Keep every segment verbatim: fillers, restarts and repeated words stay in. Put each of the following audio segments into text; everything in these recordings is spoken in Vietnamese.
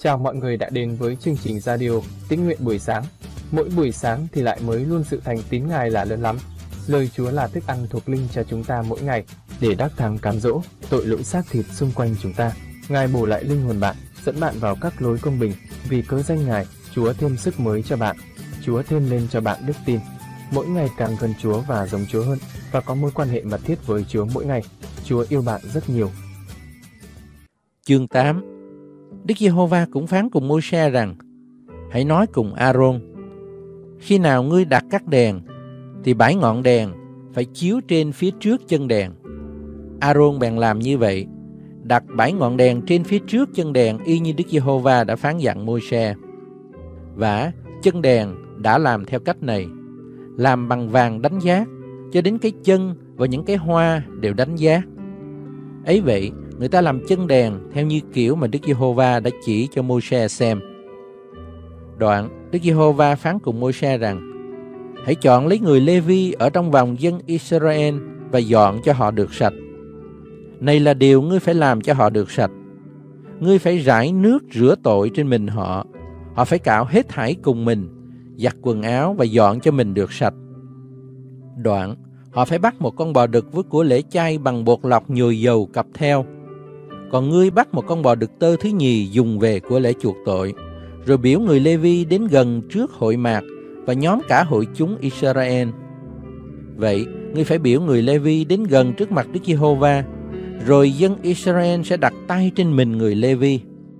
Chào mọi người đã đến với chương trình radio Tĩnh Nguyện buổi sáng. Mỗi buổi sáng thì lại mới luôn sự thành tín Ngài là lớn lắm. Lời Chúa là thức ăn thuộc linh cho chúng ta mỗi ngày, để đắc thắng cám dỗ tội lỗi xác thịt xung quanh chúng ta. Ngài bổ lại linh hồn bạn, dẫn bạn vào các lối công bình. Vì cớ danh Ngài, Chúa thêm sức mới cho bạn. Chúa thêm lên cho bạn đức tin. Mỗi ngày càng gần Chúa và giống Chúa hơn, và có mối quan hệ mật thiết với Chúa mỗi ngày. Chúa yêu bạn rất nhiều. Chương tám. Đức Giê-hô-va cũng phán cùng Môi-se rằng: Hãy nói cùng A-rôn: Khi nào ngươi đặt các đèn, thì bảy ngọn đèn phải chiếu trên phía trước chân đèn. A-rôn bèn làm như vậy, đặt bảy ngọn đèn trên phía trước chân đèn, y như Đức Giê-hô-va đã phán dặn Môi-se. Và chân đèn đã làm theo cách này, làm bằng vàng đánh giác, cho đến cái chân và những cái hoa đều đánh giác. Ấy vậy, người ta làm chân đèn theo như kiểu mà Đức Giê-hô-va đã chỉ cho Môi-se xem. Đoạn, Đức Giê-hô-va phán cùng Môi-se rằng: Hãy chọn lấy người Lê-vi ở trong vòng dân Israel và dọn cho họ được sạch. Này là điều ngươi phải làm cho họ được sạch. Ngươi phải rải nước rửa tội trên mình họ. Họ phải cạo hết thảy cùng mình, giặt quần áo và dọn cho mình được sạch. Đoạn, họ phải bắt một con bò đực với của lễ chay bằng bột lọc nhồi dầu cặp theo. Còn ngươi bắt một con bò đực tơ thứ nhì dùng về của lễ chuộc tội, rồi biểu người Lê-vi đến gần trước hội mạc và nhóm cả hội chúng Israel. Vậy, ngươi phải biểu người Lê-vi đến gần trước mặt Đức Giê-hô-va, rồi dân Israel sẽ đặt tay trên mình người Lê-vi.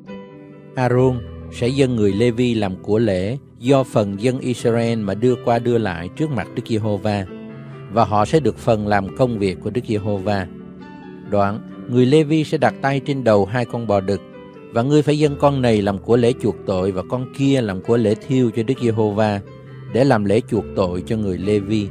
A-rôn sẽ dâng người Lê-vi làm của lễ do phần dân Israel mà đưa qua đưa lại trước mặt Đức Giê-hô-va, và họ sẽ được phần làm công việc của Đức Giê-hô-va. Đoạn, người Lê-vi sẽ đặt tay trên đầu hai con bò đực, và ngươi phải dâng con này làm của lễ chuộc tội và con kia làm của lễ thiêu cho Đức Giê-hô-va, để làm lễ chuộc tội cho người Lê-vi.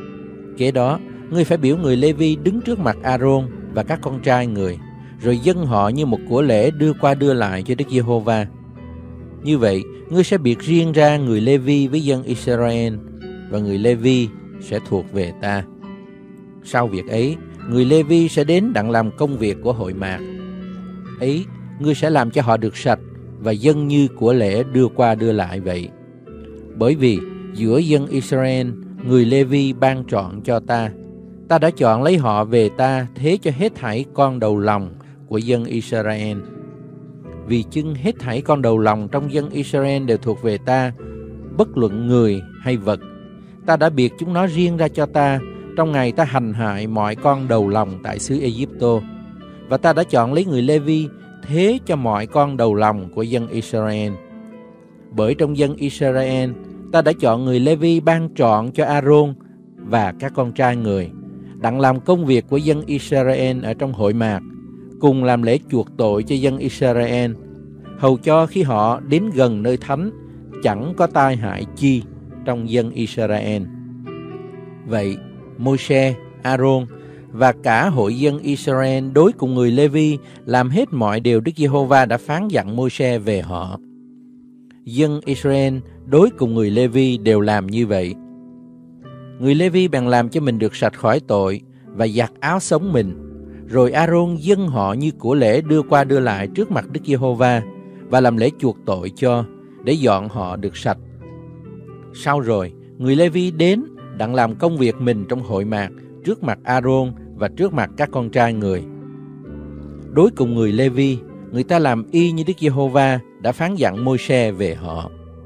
Kế đó, ngươi phải biểu người Lê-vi đứng trước mặt A-rôn và các con trai người, rồi dâng họ như một của lễ đưa qua đưa lại cho Đức Giê-hô-va. Như vậy, ngươi sẽ biệt riêng ra người Lê-vi với dân Israel, và người Lê-vi sẽ thuộc về ta. Sau việc ấy, người Lê-vi sẽ đến đặng làm công việc của hội mạc. Ấy, ngươi sẽ làm cho họ được sạch và dâng như của lễ đưa qua đưa lại vậy. Bởi vì giữa dân Israel, người Lê-vi ban chọn cho ta. Ta đã chọn lấy họ về ta thế cho hết thảy con đầu lòng của dân Israel. Vì chưng hết thảy con đầu lòng trong dân Israel đều thuộc về ta, bất luận người hay vật. Ta đã biệt chúng nó riêng ra cho ta trong ngày ta hành hại mọi con đầu lòng tại xứ Ê-díp-tô. Và ta đã chọn lấy người Lê-vi thế cho mọi con đầu lòng của dân Israel. Bởi trong dân Israel, ta đã chọn người Lê-vi ban chọn cho A-rôn và các con trai người, đặng làm công việc của dân Israel ở trong hội mạc, cùng làm lễ chuộc tội cho dân Israel, hầu cho khi họ đến gần nơi thánh, chẳng có tai hại chi trong dân Israel. Vậy, Môi-se, A-rôn và cả hội dân Israel đối cùng người Lê-vi làm hết mọi điều Đức Giê-hô-va đã phán dặn Môi-se về họ. Dân Israel đối cùng người Lê-vi đều làm như vậy. Người Lê-vi bèn làm cho mình được sạch khỏi tội và giặt áo sống mình. Rồi A-rôn dâng họ như của lễ đưa qua đưa lại trước mặt Đức Giê-hô-va và làm lễ chuộc tội cho, để dọn họ được sạch. Sau rồi, người Lê-vi đến đặng làm công việc mình trong hội mạc trước mặt A-rôn và trước mặt các con trai người. Đối cùng người Lê-vi, người ta làm y như Đức Giê-hô-va đã phán dặn Môi-se về họ.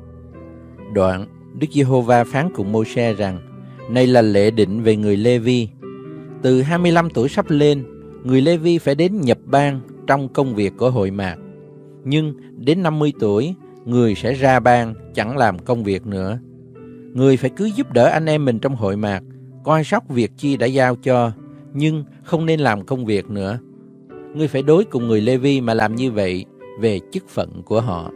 Đoạn, Đức Giê-hô-va phán cùng Môi-se rằng: Này là lệ định về người Lê-vi. Từ hai mươi lăm tuổi sắp lên, người Lê-vi phải đến nhập ban trong công việc của hội mạc. Nhưng đến năm mươi tuổi, người sẽ ra ban, chẳng làm công việc nữa. Người phải cứ giúp đỡ anh em mình trong hội mạc, coi sóc việc chi đã giao cho, nhưng không nên làm công việc nữa. Ngươi phải đối cùng người Lê-vi mà làm như vậy về chức phận của họ.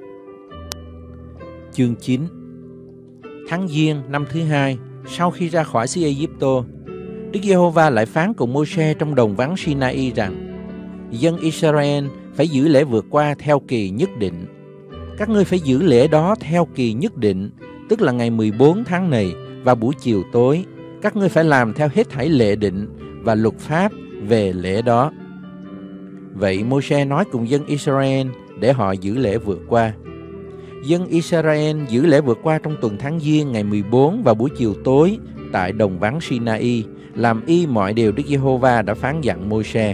Chương chín. Tháng Giêng năm thứ hai, sau khi ra khỏi xứ Ê-díp-tô, Đức Giê-hô-va lại phán cùng Môi-se trong đồng vắng Si-na-y rằng: Dân Israel phải giữ lễ vượt qua theo kỳ nhất định. Các ngươi phải giữ lễ đó theo kỳ nhất định, tức là ngày mười bốn tháng này và buổi chiều tối. Các ngươi phải làm theo hết thảy lệ định và luật pháp về lễ đó. Vậy Môi-se nói cùng dân Israel để họ giữ lễ vượt qua. Dân Israel giữ lễ vượt qua trong tuần tháng Giêng ngày mười bốn vào buổi chiều tối tại đồng vắng Sinai, làm y mọi điều Đức Giê-hô-va đã phán dặn Môi-se.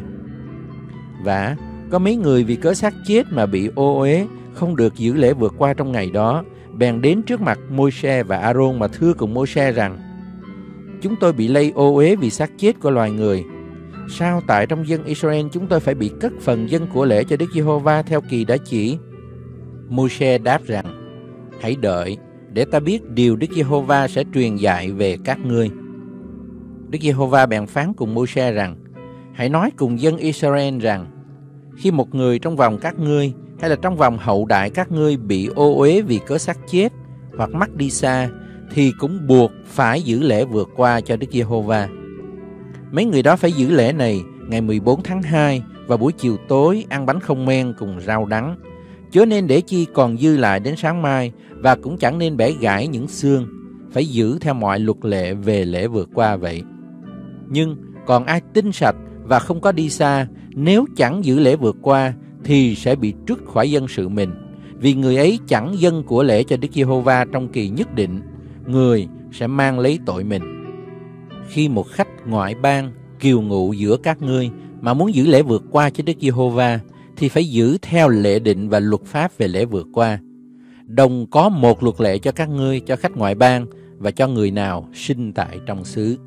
Và có mấy người vì cớ xác chết mà bị ô uế, không được giữ lễ vượt qua trong ngày đó, bèn đến trước mặt Môi-se và A-rôn mà thưa cùng Môi-se rằng: chúng tôi bị lây ô uế vì xác chết của loài người. Sao tại trong dân Israel chúng tôi phải bị cất phần dân của lễ cho Đức Giê-hô-va theo kỳ đã chỉ? Môi-se đáp rằng: hãy đợi để ta biết điều Đức Giê-hô-va sẽ truyền dạy về các ngươi. Đức Giê-hô-va bèn phán cùng Môi-se rằng: hãy nói cùng dân Israel rằng, khi một người trong vòng các ngươi hay là trong vòng hậu đại các ngươi bị ô uế vì cớ xác chết hoặc mắc đi xa, thì cũng buộc phải giữ lễ vượt qua cho Đức Giê-hô-va. Mấy người đó phải giữ lễ này ngày mười bốn tháng hai và buổi chiều tối ăn bánh không men cùng rau đắng, chớ nên để chi còn dư lại đến sáng mai, và cũng chẳng nên bẻ gãy những xương, phải giữ theo mọi luật lệ về lễ vượt qua vậy. Nhưng còn ai tinh sạch và không có đi xa, nếu chẳng giữ lễ vượt qua thì sẽ bị trút khỏi dân sự mình, vì người ấy chẳng dâng của lễ cho Đức Giê-hô-va trong kỳ nhất định, người sẽ mang lấy tội mình. Khi một khách ngoại bang kiều ngụ giữa các ngươi mà muốn giữ lễ vượt qua cho Đức Giê-hô-va, thì phải giữ theo lệ định và luật pháp về lễ vượt qua. Đồng có một luật lệ cho các ngươi, cho khách ngoại bang và cho người nào sinh tại trong xứ.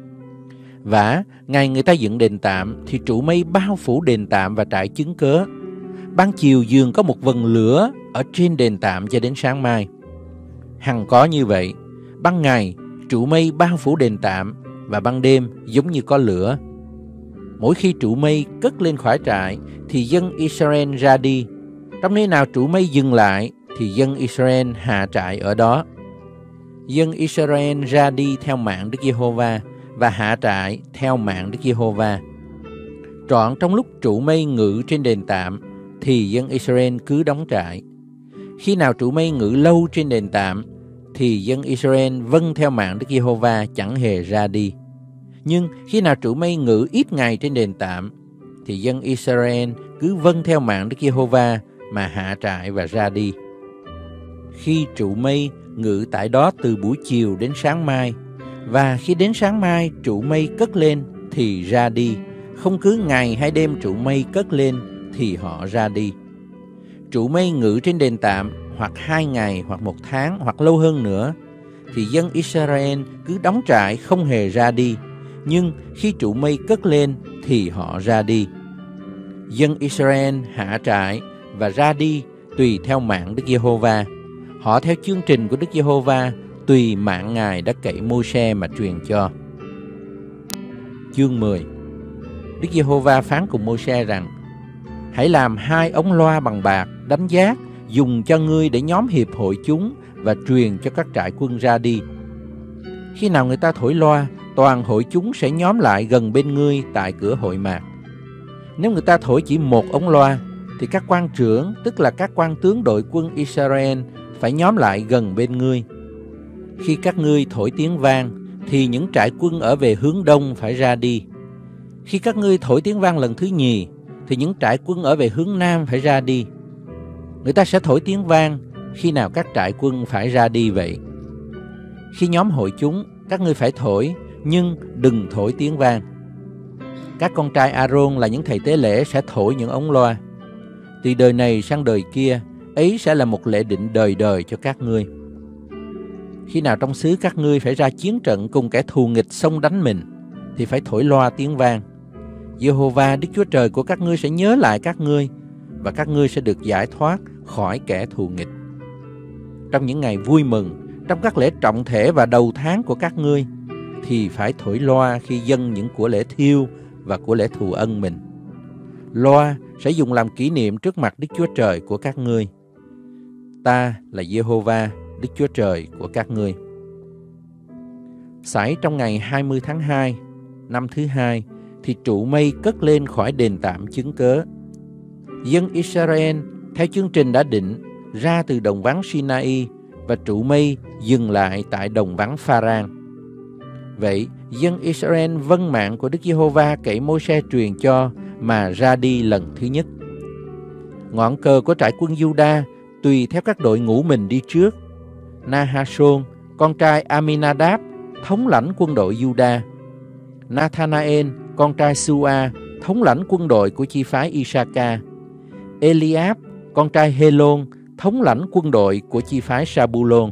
Và ngày người ta dựng đền tạm thì trụ mây bao phủ đền tạm và trại chứng cớ. Ban chiều dường có một vầng lửa ở trên đền tạm cho đến sáng mai. Hằng có như vậy, ban ngày trụ mây bao phủ đền tạm, và ban đêm giống như có lửa. Mỗi khi trụ mây cất lên khỏi trại thì dân Israel ra đi. Trong nơi nào trụ mây dừng lại thì dân Israel hạ trại ở đó. Dân Israel ra đi theo mạng Đức Giê-hô-va và hạ trại theo mạng Đức Giê-hô-va. Trọn trong lúc trụ mây ngự trên đền tạm thì dân Israel cứ đóng trại. Khi nào trụ mây ngự lâu trên đền tạm thì dân Israel vâng theo mạng Đức Giê-hô-va, chẳng hề ra đi. Nhưng khi nào trụ mây ngự ít ngày trên đền tạm thì dân Israel cứ vâng theo mạng Đức Giê-hô-va mà hạ trại và ra đi. Khi trụ mây ngự tại đó từ buổi chiều đến sáng mai, và khi đến sáng mai trụ mây cất lên thì ra đi, không cứ ngày hay đêm trụ mây cất lên thì họ ra đi. Trụ mây ngự trên đền tạm hoặc hai ngày hoặc một tháng hoặc lâu hơn nữa thì dân Israel cứ đóng trại không hề ra đi, nhưng khi trụ mây cất lên thì họ ra đi. Dân Israel hạ trại và ra đi tùy theo mạng Đức Giê-hô-va. Họ theo chương trình của Đức Giê-hô-va, tùy mạng Ngài đã cậy Môi-se mà truyền cho. Chương mười. Đức Giê-hô-va phán cùng Môi-se rằng: hãy làm hai ống loa bằng bạc đánh giác, dùng cho ngươi để nhóm hiệp hội chúng và truyền cho các trại quân ra đi. Khi nào người ta thổi loa, toàn hội chúng sẽ nhóm lại gần bên ngươi tại cửa hội mạc. Nếu người ta thổi chỉ một ống loa, thì các quan trưởng, tức là các quan tướng đội quân Israel, phải nhóm lại gần bên ngươi. Khi các ngươi thổi tiếng vang, thì những trại quân ở về hướng đông phải ra đi. Khi các ngươi thổi tiếng vang lần thứ nhì, thì những trại quân ở về hướng nam phải ra đi. Người ta sẽ thổi tiếng vang khi nào các trại quân phải ra đi vậy. Khi nhóm hội chúng, các ngươi phải thổi, nhưng đừng thổi tiếng vang. Các con trai A-rôn là những thầy tế lễ sẽ thổi những ống loa. Từ đời này sang đời kia, ấy sẽ là một lệ định đời đời cho các ngươi. Khi nào trong xứ các ngươi phải ra chiến trận cùng kẻ thù nghịch xông đánh mình, thì phải thổi loa tiếng vang. Giê-hô-va Đức Chúa Trời của các ngươi sẽ nhớ lại các ngươi, và các ngươi sẽ được giải thoát khỏi kẻ thù nghịch. Trong những ngày vui mừng, trong các lễ trọng thể và đầu tháng của các ngươi, thì phải thổi loa khi dâng những của lễ thiêu và của lễ thù ân mình. Loa sẽ dùng làm kỷ niệm trước mặt Đức Chúa Trời của các ngươi. Ta là Giê-hô-va Đức Chúa Trời của các ngươi. Xảy trong ngày hai mươi tháng hai, năm thứ hai, thì trụ mây cất lên khỏi đền tạm chứng cớ. Dân Israel theo chương trình đã định ra từ đồng vắng Sinai, và trụ mây dừng lại tại đồng vắng Pha-ran. Vậy dân Israel vâng mạng của Đức Giê-hô-va cậy Môi-se truyền cho, mà ra đi lần thứ nhất. Ngọn cờ của trại quân Juda tùy theo các đội ngũ mình đi trước. Nahashon, con trai Aminadab, thống lãnh quân đội Juda. Nathanael, con trai Sua, thống lãnh quân đội của chi phái Isaka. Eliab, con trai Helon, thống lãnh quân đội của chi phái Sabulon.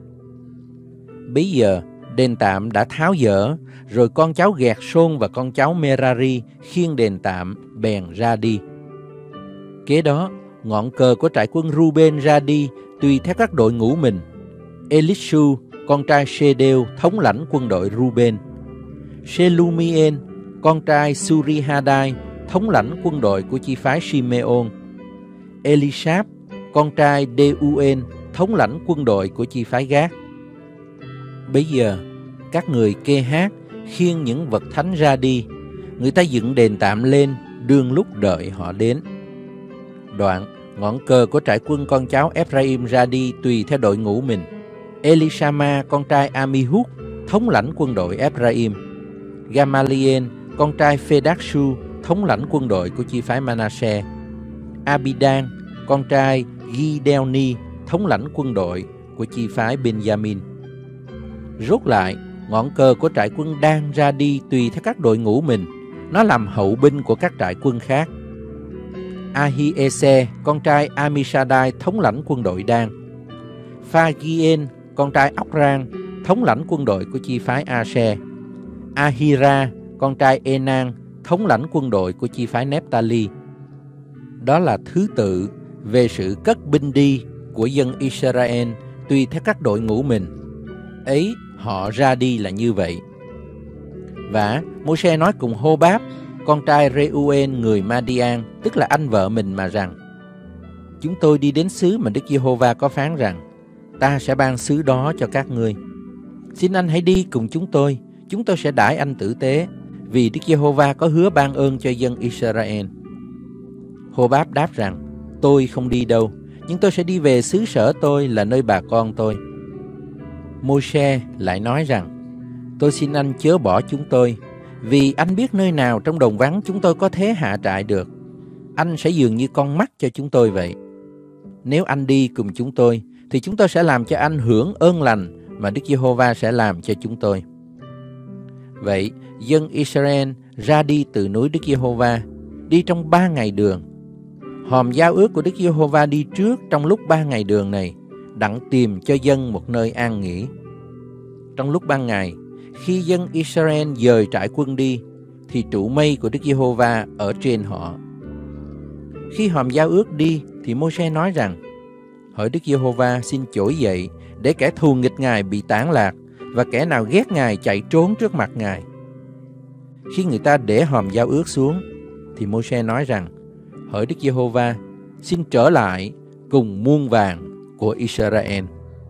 Bấy giờ, đền tạm đã tháo dỡ, rồi con cháu Gẹt Sôn và con cháu Merari khiêng đền tạm bèn ra đi. Kế đó, ngọn cờ của trại quân Ruben ra đi tùy theo các đội ngũ mình. Elishu, con trai Shedeu, thống lãnh quân đội Ruben. Shelumien, con trai Surihadai, thống lãnh quân đội của chi phái Simeon. Elishab, con trai Deuel, thống lãnh quân đội của chi phái Gát. Bấy giờ, các người kê hát khiêng những vật thánh ra đi. Người ta dựng đền tạm lên, đương lúc đợi họ đến. Đoạn, ngọn cờ của trại quân con cháu Ephraim ra đi tùy theo đội ngũ mình. Elishama, con trai Amihud, thống lãnh quân đội Ephraim. Gamaliel, con trai Phedakshu, thống lãnh quân đội của chi phái Manasseh. Abidan, con trai Gideoni, thống lãnh quân đội của chi phái Benjamin. Rốt lại, ngọn cờ của trại quân Dan ra đi tùy theo các đội ngũ mình. Nó làm hậu binh của các trại quân khác. Ahiese, con trai Amishadai, thống lãnh quân đội Dan. Phagien, con trai Okran, thống lãnh quân đội của chi phái Asher. Ahira, con trai Enan, thống lãnh quân đội của chi phái Nephtali. Đó là thứ tự về sự cất binh đi của dân Israel tùy theo các đội ngũ mình. Ấy, họ ra đi là như vậy. Và Môi-se nói cùng Hô-báp, con trai Reuel người Madian, tức là anh vợ mình mà rằng: chúng tôi đi đến xứ mà Đức Giê-hô-va có phán rằng, ta sẽ ban xứ đó cho các ngươi. Xin anh hãy đi cùng chúng tôi, chúng tôi sẽ đãi anh tử tế, vì Đức Giê-hô-va có hứa ban ơn cho dân Israel. Hô-báp đáp rằng: tôi không đi đâu, nhưng tôi sẽ đi về xứ sở tôi là nơi bà con tôi. Môi-se lại nói rằng: tôi xin anh chớ bỏ chúng tôi, vì anh biết nơi nào trong đồng vắng chúng tôi có thể hạ trại được. Anh sẽ dường như con mắt cho chúng tôi vậy. Nếu anh đi cùng chúng tôi, thì chúng tôi sẽ làm cho anh hưởng ơn lành mà Đức Giê-hô-va sẽ làm cho chúng tôi. Vậy, dân Israel ra đi từ núi Đức Giê-hô-va, đi trong ba ngày đường. Hòm giao ước của Đức Giê-hô-va đi trước trong lúc ba ngày đường này, đặng tìm cho dân một nơi an nghỉ. Trong lúc ban ngày, khi dân Israel dời trại quân đi, thì trụ mây của Đức Giê-hô-va ở trên họ. Khi hòm giao ước đi, thì Môi-se nói rằng: hỡi Đức Giê-hô-va, xin trỗi dậy để kẻ thù nghịch Ngài bị tản lạc, và kẻ nào ghét Ngài chạy trốn trước mặt Ngài. Khi người ta để hòm giao ước xuống, thì Môi-se nói rằng: hỡi Đức Giê-hô-va, xin trở lại cùng muôn vàng của Israel.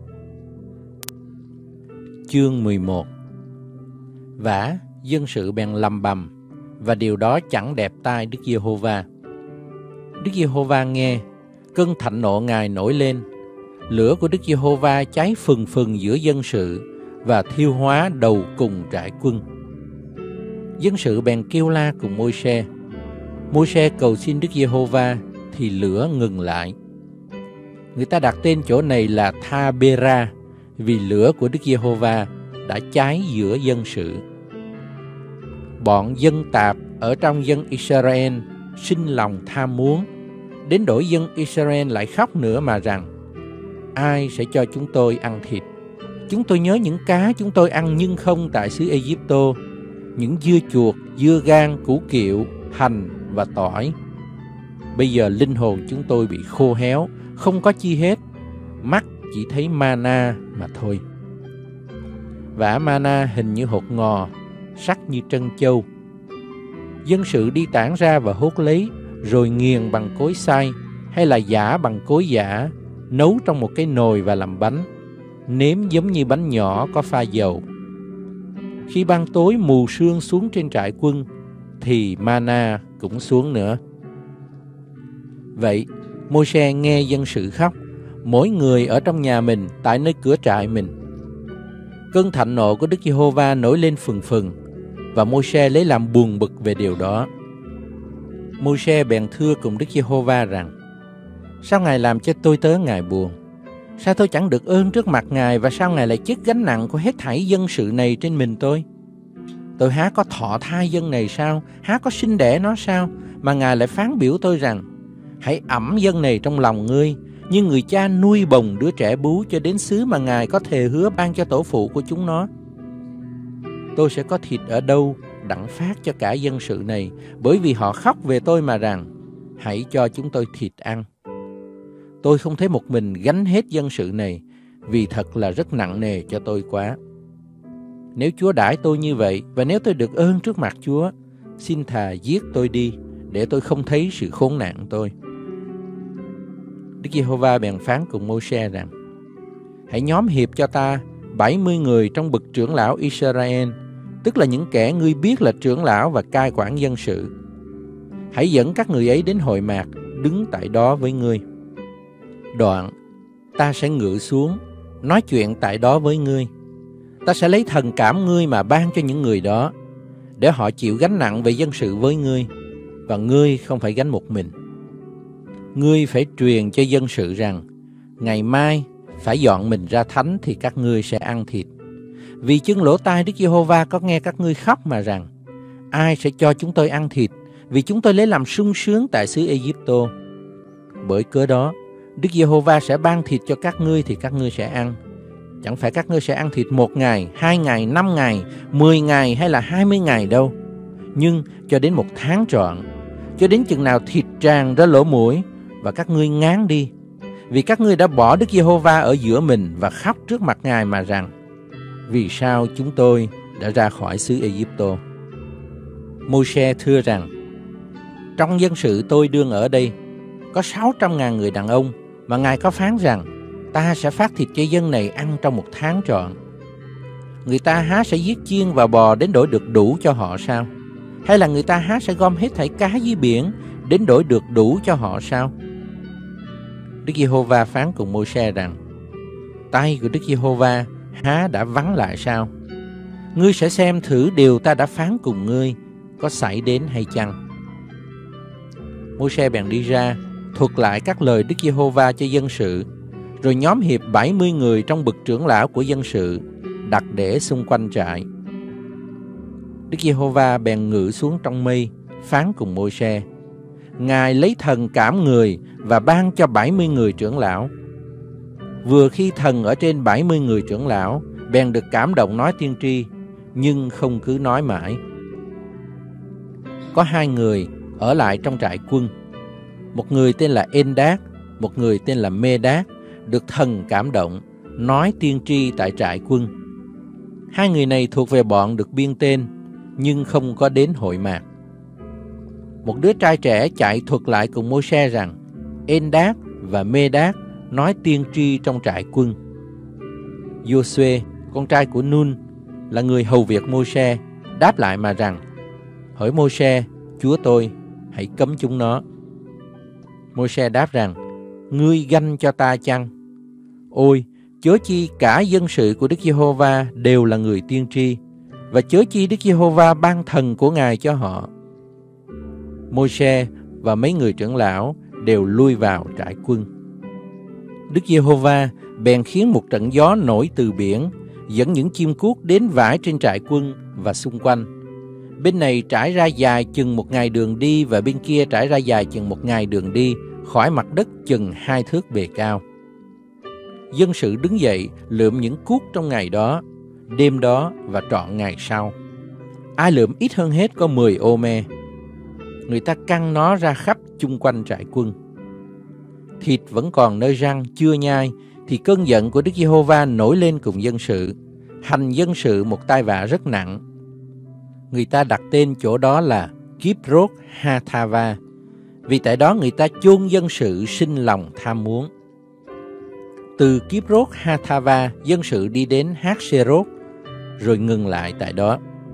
Chương mười một. Vả, dân sự bèn lầm bầm, và điều đó chẳng đẹp tai Đức Giê-hô-va. Đức Giê-hô-va nghe, cơn thạnh nộ Ngài nổi lên, lửa của Đức Giê-hô-va cháy phừng phừng giữa dân sự và thiêu hóa đầu cùng trại quân. Dân sự bèn kêu la cùng Môi-se. Môi-se cầu xin Đức Giê-hô-va, thì lửa ngừng lại. Người ta đặt tên chỗ này là Tha-bê-ra, vì lửa của Đức Giê-hô-va đã cháy giữa dân sự. Bọn dân tạp ở trong dân Israel sinh lòng tham muốn, đến nỗi dân Israel lại khóc nữa mà rằng: ai sẽ cho chúng tôi ăn thịt? Chúng tôi nhớ những cá chúng tôi ăn nhưng không tại xứ Ê-díp-tô, những dưa chuột, dưa gan, củ kiệu, hành và tỏi. Bây giờ linh hồn chúng tôi bị khô héo, không có chi hết, mắt chỉ thấy mana mà thôi. Vả mana hình như hột ngò, sắc như trân châu. Dân sự đi tản ra và hốt lấy, rồi nghiền bằng cối xay, hay là giã bằng cối giã, nấu trong một cái nồi và làm bánh, nếm giống như bánh nhỏ có pha dầu. Khi ban tối mù sương xuống trên trại quân, thì mana cũng xuống nữa. Vậy, Môi-se nghe dân sự khóc, mỗi người ở trong nhà mình tại nơi cửa trại mình. Cơn thạnh nộ của Đức Giê-hô-va nổi lên phừng phừng, và Môi-se lấy làm buồn bực về điều đó. Môi-se bèn thưa cùng Đức Giê-hô-va rằng: Sao Ngài làm cho tôi tớ Ngài buồn? Sao tôi chẳng được ơn trước mặt Ngài, và sao Ngài lại chất gánh nặng của hết thảy dân sự này trên mình tôi? Tôi há có thọ thai dân này sao? Há có sinh đẻ nó sao? Mà Ngài lại phán biểu tôi rằng: Hãy ẵm dân này trong lòng ngươi, như người cha nuôi bồng đứa trẻ bú, cho đến xứ mà Ngài có thề hứa ban cho tổ phụ của chúng nó. Tôi sẽ có thịt ở đâu đặng phát cho cả dân sự này, bởi vì họ khóc về tôi mà rằng: Hãy cho chúng tôi thịt ăn. Tôi không thể một mình gánh hết dân sự này, vì thật là rất nặng nề cho tôi quá. Nếu Chúa đãi tôi như vậy, và nếu tôi được ơn trước mặt Chúa, xin thà giết tôi đi, để tôi không thấy sự khốn nạn tôi. Đức Giê-hô-va bèn phán cùng Môi-se rằng: Hãy nhóm hiệp cho ta bảy mươi người trong bậc trưởng lão Israel, tức là những kẻ ngươi biết là trưởng lão và cai quản dân sự. Hãy dẫn các người ấy đến hội mạc, đứng tại đó với ngươi. Đoạn, ta sẽ ngự xuống, nói chuyện tại đó với ngươi. Ta sẽ lấy thần cảm ngươi mà ban cho những người đó, để họ chịu gánh nặng về dân sự với ngươi, và ngươi không phải gánh một mình. Ngươi phải truyền cho dân sự rằng: Ngày mai phải dọn mình ra thánh, thì các ngươi sẽ ăn thịt. Vì chưng lỗ tai Đức Giê-hô-va có nghe các ngươi khóc mà rằng: Ai sẽ cho chúng tôi ăn thịt, vì chúng tôi lấy làm sung sướng tại xứ Ê-díp-tô. Bởi cớ đó, Đức Giê-hô-va sẽ ban thịt cho các ngươi, thì các ngươi sẽ ăn. Chẳng phải các ngươi sẽ ăn thịt một ngày, hai ngày, năm ngày, mười ngày hay là hai mươi ngày đâu, nhưng cho đến một tháng trọn, cho đến chừng nào thịt tràn ra lỗ mũi và các ngươi ngán đi, vì các ngươi đã bỏ Đức Giê-hô-va ở giữa mình và khóc trước mặt Ngài mà rằng: Vì sao chúng tôi đã ra khỏi xứ Ê-díp-tô? Môi-se thưa rằng: Trong dân sự tôi đương ở đây có sáu trăm ngàn người đàn ông, mà Ngài có phán rằng: Ta sẽ phát thịt cho dân này ăn trong một tháng trọn. Người ta há sẽ giết chiên và bò đến đổi được đủ cho họ sao? Hay là người ta há sẽ gom hết thảy cá dưới biển đến đổi được đủ cho họ sao? Đức Giê-hô-va phán cùng Môi-se rằng: Tay của Đức Giê-hô-va há đã vắng lại sao? Ngươi sẽ xem thử điều ta đã phán cùng ngươi có xảy đến hay chăng? Môi-se bèn đi ra, thuật lại các lời Đức Giê-hô-va cho dân sự, rồi nhóm hiệp bảy mươi người trong bậc trưởng lão của dân sự, đặt để xung quanh trại. Đức Giê-hô-va bèn ngự xuống trong mây, phán cùng Môi-se. Ngài lấy thần cảm người và ban cho bảy mươi người trưởng lão. Vừa khi thần ở trên bảy mươi người trưởng lão, bèn được cảm động nói tiên tri, nhưng không cứ nói mãi. Có hai người ở lại trong trại quân, một người tên là En-đát, một người tên là Mê-đát, được thần cảm động nói tiên tri tại trại quân. Hai người này thuộc về bọn được biên tên, nhưng không có đến hội mạc. Một đứa trai trẻ chạy thuật lại cùng Môi-se rằng En-đát và Mê-đát nói tiên tri trong trại quân. Giô-suê, con trai của Nun, là người hầu việc Môi-se, đáp lại mà rằng: Hỡi Môi-se, chúa tôi, hãy cấm chúng nó. Môi-se đáp rằng: Ngươi ganh cho ta chăng? Ôi, chớ chi cả dân sự của Đức Giê-hô-va đều là người tiên tri, và chớ chi Đức Giê-hô-va ban thần của Ngài cho họ. Môi-se và mấy người trưởng lão đều lui vào trại quân. Đức Giê-hô-va bèn khiến một trận gió nổi từ biển, dẫn những chim cuốc đến vãi trên trại quân và xung quanh. Bên này trải ra dài chừng một ngày đường đi, và bên kia trải ra dài chừng một ngày đường đi, khỏi mặt đất chừng hai thước bề cao. Dân sự đứng dậy lượm những cuốc trong ngày đó, đêm đó và trọn ngày sau. Ai lượm ít hơn hết có mười ô me. Người ta căng nó ra khắp chung quanh trại quân. Thịt vẫn còn nơi răng chưa nhai, thì cơn giận của Đức Giê-hô-va nổi lên cùng dân sự, hành dân sự một tai vạ rất nặng. Người ta đặt tên chỗ đó là Kibroth Hathava, vì tại đó người ta chôn dân sự sinh lòng tham muốn. Từ Kibroth Hathava, dân sự đi đến Hát-xê-rốt, rồi ngừng lại tại đó.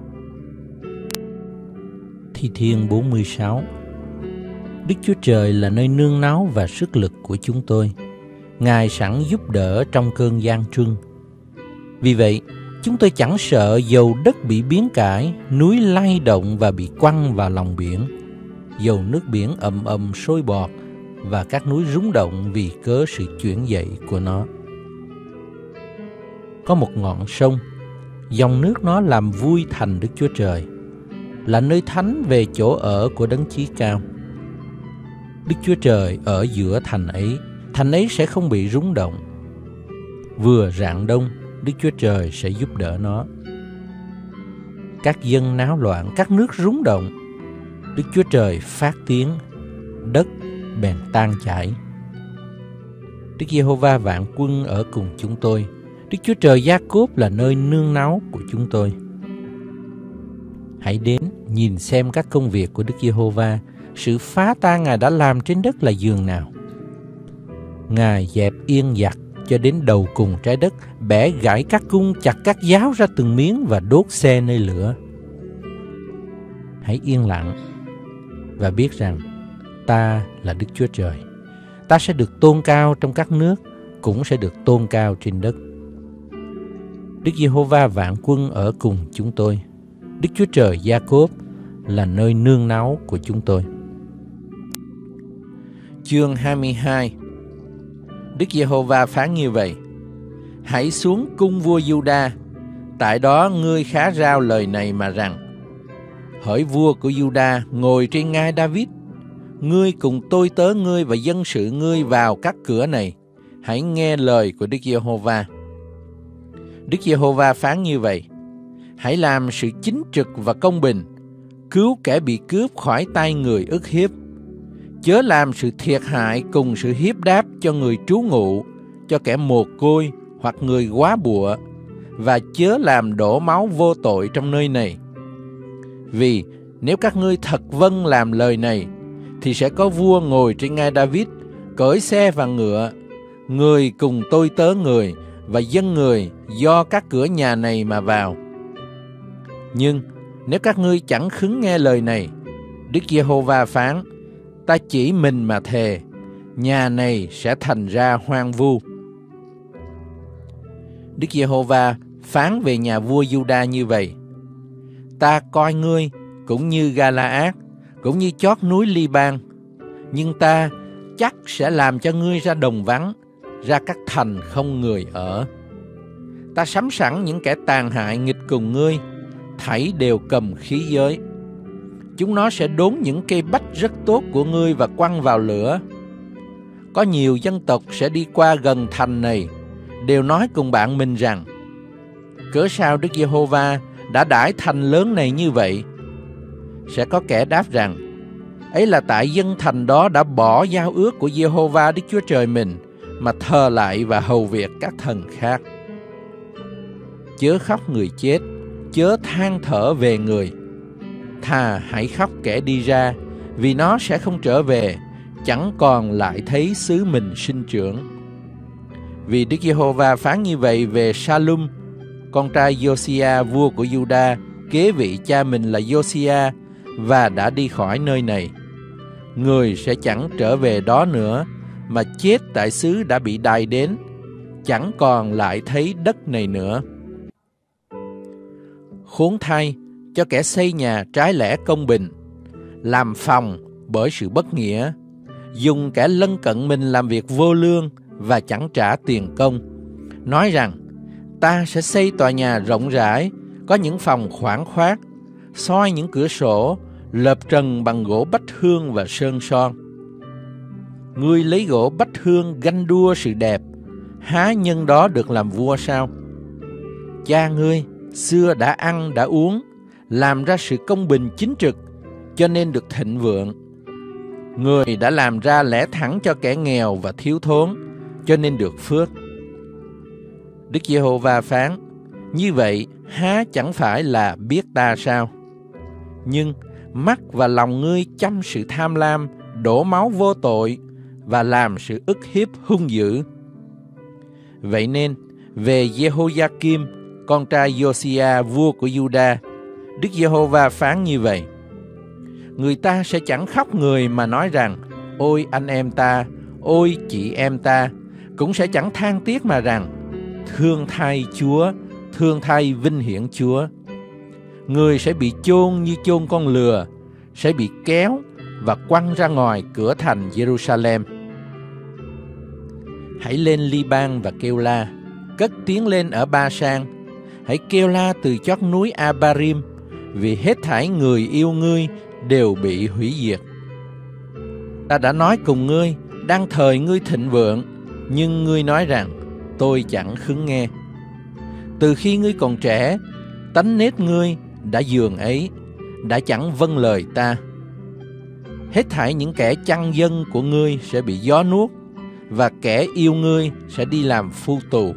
Thi Thiên bốn mươi sáu. Đức Chúa Trời là nơi nương náu và sức lực của chúng tôi. Ngài sẵn giúp đỡ trong cơn gian truân. Vì vậy, chúng tôi chẳng sợ dầu đất bị biến cải, núi lay động và bị quăng vào lòng biển. dầu nước biển ầm ầm sôi bọt và các núi rung động vì cớ sự chuyển dậy của nó. Có một ngọn sông, dòng nước nó làm vui thành Đức Chúa Trời, là nơi thánh về chỗ ở của Đấng Chí Cao. Đức Chúa Trời ở giữa thành ấy, thành ấy sẽ không bị rung động. Vừa rạng đông, Đức Chúa Trời sẽ giúp đỡ nó. Các dân náo loạn, các nước rung động, Đức Chúa Trời phát tiếng, đất bèn tan chảy. Đức Giê-hô-va vạn quân ở cùng chúng tôi, Đức Chúa Trời Gia-cốp là nơi nương náu của chúng tôi. Hãy đến nhìn xem các công việc của Đức Giê-hô-va, sự phá tan Ngài đã làm trên đất là giường nào. Ngài dẹp yên giặc cho đến đầu cùng trái đất, bẻ gãy các cung, chặt các giáo ra từng miếng và đốt xe nơi lửa. Hãy yên lặng và biết rằng ta là Đức Chúa Trời. Ta sẽ được tôn cao trong các nước, cũng sẽ được tôn cao trên đất. Đức Giê-hô-va vạn quân ở cùng chúng tôi, Đức Chúa Trời Gia-cốp là nơi nương náu của chúng tôi. Chương hai mươi hai. Đức Giê-hô-va phán như vậy: Hãy xuống cung vua Giu-đa, tại đó ngươi khá rao lời này mà rằng: Hỡi vua của Giu-đa ngồi trên ngai David, ngươi cùng tôi tớ ngươi và dân sự ngươi vào các cửa này, hãy nghe lời của Đức Giê-hô-va. Đức Giê-hô-va phán như vậy: Hãy làm sự chính trực và công bình, cứu kẻ bị cướp khỏi tay người ức hiếp. Chớ làm sự thiệt hại cùng sự hiếp đáp cho người trú ngụ, cho kẻ mồ côi hoặc người góa bụa, và chớ làm đổ máu vô tội trong nơi này. Vì nếu các ngươi thật vâng làm lời này, thì sẽ có vua ngồi trên ngai David, cưỡi xe và ngựa, người cùng tôi tớ người và dân người do các cửa nhà này mà vào. Nhưng nếu các ngươi chẳng khứng nghe lời này, Đức Giê-hô-va phán: Ta chỉ mình mà thề, nhà này sẽ thành ra hoang vu. Đức Giê-hô-va phán về nhà vua Giu-đa như vậy: Ta coi ngươi cũng như Ga-la-át, cũng như chót núi Li-ban, nhưng ta chắc sẽ làm cho ngươi ra đồng vắng, ra các thành không người ở. Ta sắm sẵn những kẻ tàn hại nghịch cùng ngươi, thảy đều cầm khí giới. Chúng nó sẽ đốn những cây bách rất tốt của ngươi và quăng vào lửa. Có nhiều dân tộc sẽ đi qua gần thành này, đều nói cùng bạn mình rằng: Cớ sao Đức Giê-hô-va đã đãi thành lớn này như vậy? Sẽ có kẻ đáp rằng: Ấy là tại dân thành đó đã bỏ giao ước của Giê-hô-va Đức Chúa Trời mình, mà thờ lại và hầu việc các thần khác. Chớ khóc người chết, chớ than thở về người. Thà hãy khóc kẻ đi ra, vì nó sẽ không trở về, chẳng còn lại thấy xứ mình sinh trưởng. Vì Đức Giê-hô-va phán như vậy về Sa-lum, con trai Giô-si-a vua của Giu-đa, kế vị cha mình là Giô-si-a, và đã đi khỏi nơi này. Người sẽ chẳng trở về đó nữa, mà chết tại xứ đã bị đày đến, chẳng còn lại thấy đất này nữa. Khốn thay cho kẻ xây nhà trái lẽ công bình, làm phòng bởi sự bất nghĩa, dùng kẻ lân cận mình làm việc vô lương và chẳng trả tiền công, nói rằng: Ta sẽ xây tòa nhà rộng rãi, có những phòng khoáng khoát, soi những cửa sổ, lợp trần bằng gỗ bách hương và sơn son. Ngươi lấy gỗ bách hương ganh đua sự đẹp, há nhân đó được làm vua sao? Cha ngươi xưa đã ăn đã uống, làm ra sự công bình chính trực, cho nên được thịnh vượng. Người đã làm ra lẽ thẳng cho kẻ nghèo và thiếu thốn, cho nên được phước. Đức Giê-hô-va phán: Như vậy há chẳng phải là biết ta sao? Nhưng mắt và lòng ngươi chăm sự tham lam, đổ máu vô tội và làm sự ức hiếp hung dữ. Vậy nên về Giê-hô-gia-kim, con trai Giô-si-a vua của Giu-đa, Đức Giê-hô-va phán như vậy: Người ta sẽ chẳng khóc người mà nói rằng: Ôi anh em ta, ôi chị em ta, cũng sẽ chẳng than tiếc mà rằng: Thương thay Chúa, thương thay vinh hiển Chúa. Người sẽ bị chôn như chôn con lừa, sẽ bị kéo và quăng ra ngoài cửa thành Jerusalem. Hãy lên Liban và kêu la, cất tiếng lên ở Ba-san. Hãy kêu la từ chót núi Abarim, vì hết thảy người yêu ngươi đều bị hủy diệt. Ta đã nói cùng ngươi, đang thời ngươi thịnh vượng, nhưng ngươi nói rằng, tôi chẳng khứng nghe. Từ khi ngươi còn trẻ, tánh nết ngươi đã giường ấy, đã chẳng vâng lời ta. Hết thảy những kẻ chăn dân của ngươi sẽ bị gió nuốt, và kẻ yêu ngươi sẽ đi làm phu tù.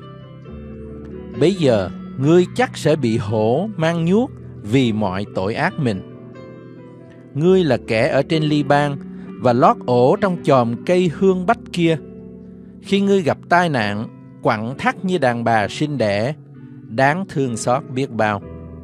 Bấy giờ, ngươi chắc sẽ bị hổ mang nhuốt vì mọi tội ác mình. Ngươi là kẻ ở trên Liban và lót ổ trong chòm cây hương bách kia. Khi ngươi gặp tai nạn, quặn thắt như đàn bà sinh đẻ, đáng thương xót biết bao.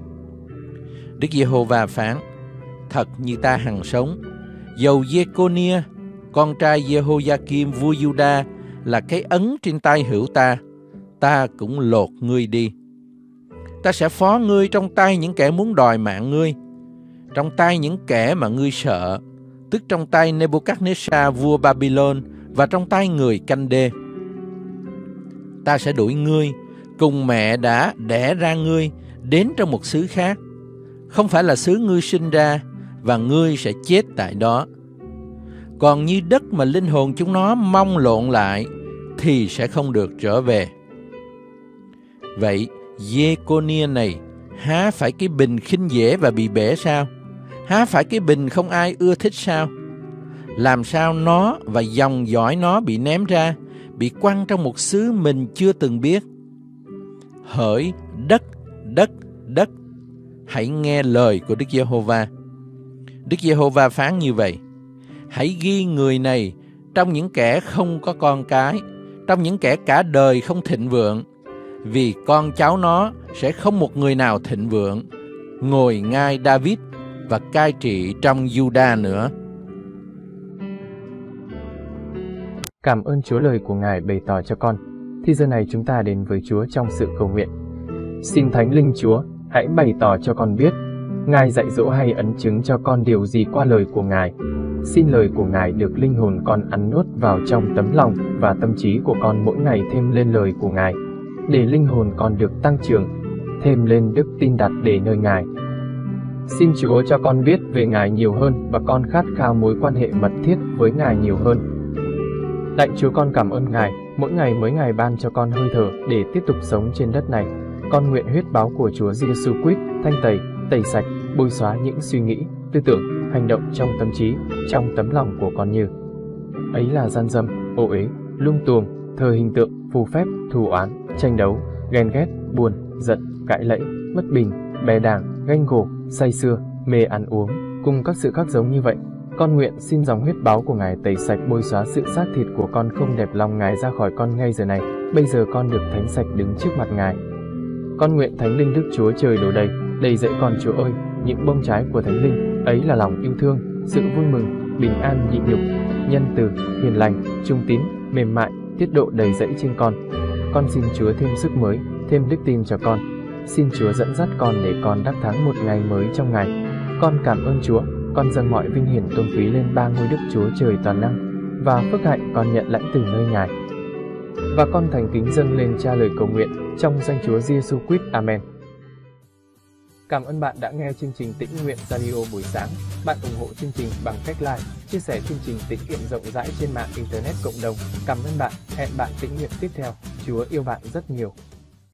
Đức Giê-hô-va phán, thật như ta hằng sống, dầu Giê-cô-nia, con trai Giê-hô-gia-kim vua Giu-đa, là cái ấn trên tay hữu ta, ta cũng lột ngươi đi. Ta sẽ phó ngươi trong tay những kẻ muốn đòi mạng ngươi, trong tay những kẻ mà ngươi sợ, tức trong tay Nebuchadnezzar vua Babylon và trong tay người canh đê. Ta sẽ đuổi ngươi cùng mẹ đã đẻ ra ngươi đến trong một xứ khác, không phải là xứ ngươi sinh ra, và ngươi sẽ chết tại đó. Còn như đất mà linh hồn chúng nó mong lộn lại thì sẽ không được trở về. Vậy Giê-cô-nia này há phải cái bình khinh dễ và bị bể sao? Há phải cái bình không ai ưa thích sao? Làm sao nó và dòng dõi nó bị ném ra, bị quăng trong một xứ mình chưa từng biết? Hỡi đất, đất, đất, hãy nghe lời của Đức Giê-hô-va. Đức Giê-hô-va phán như vậy: hãy ghi người này trong những kẻ không có con cái, trong những kẻ cả đời không thịnh vượng, vì con cháu nó sẽ không một người nào thịnh vượng, ngồi ngai David và cai trị trong Giu-đa nữa. Cảm ơn Chúa lời của Ngài bày tỏ cho con. Thì giờ này chúng ta đến với Chúa trong sự cầu nguyện. Xin Thánh Linh Chúa, hãy bày tỏ cho con biết, Ngài dạy dỗ hay ấn chứng cho con điều gì qua lời của Ngài. Xin lời của Ngài được linh hồn con ăn nuốt vào trong tấm lòng và tâm trí của con mỗi ngày thêm lên lời của Ngài, để linh hồn con được tăng trưởng, thêm lên đức tin đặt để nơi Ngài. Xin Chúa cho con biết về Ngài nhiều hơn và con khát khao mối quan hệ mật thiết với Ngài nhiều hơn. Lạy Chúa, con cảm ơn Ngài, mỗi ngày mới Ngài ban cho con hơi thở để tiếp tục sống trên đất này. Con nguyện huyết báo của Chúa Giêsu Christ thanh tẩy, tẩy sạch, bôi xóa những suy nghĩ, tư tưởng, hành động trong tâm trí, trong tấm lòng của con như ấy là gian dâm, ô uế, lung tuồng, thờ hình tượng, phù phép, thù oán, tranh đấu, ghen ghét, buồn, giận, cãi lẫy, bất bình, bè đảng, ganh gổ, say sưa, mê ăn uống, cùng các sự khác giống như vậy. Con nguyện xin dòng huyết báo của Ngài tẩy sạch, bôi xóa sự xác thịt của con không đẹp lòng Ngài ra khỏi con ngay giờ này. Bây giờ con được thánh sạch đứng trước mặt Ngài. Con nguyện Thánh Linh Đức Chúa Trời đổ đầy, đầy dẫy con Chúa ơi, những bông trái của Thánh Linh, ấy là lòng yêu thương, sự vui mừng, bình an nhịn nhục, nhân từ, hiền lành, trung tín, mềm mại, tiết độ đầy dẫy trên con. Con xin Chúa thêm sức mới, thêm đức tin cho con. Xin Chúa dẫn dắt con để con đắc thắng một ngày mới trong Ngài. Con cảm ơn Chúa, con dâng mọi vinh hiển tôn quý lên ba ngôi Đức Chúa Trời toàn năng, và phước hạnh con nhận lãnh từ nơi Ngài. Và con thành kính dâng lên Cha lời cầu nguyện trong danh Chúa Giêsu Christ. Amen. Cảm ơn bạn đã nghe chương trình Tĩnh Nguyện Radio buổi sáng. Bạn ủng hộ chương trình bằng cách like, chia sẻ chương trình tĩnh nguyện rộng rãi trên mạng Internet cộng đồng. Cảm ơn bạn. Hẹn bạn tĩnh nguyện tiếp theo. Chúa yêu bạn rất nhiều.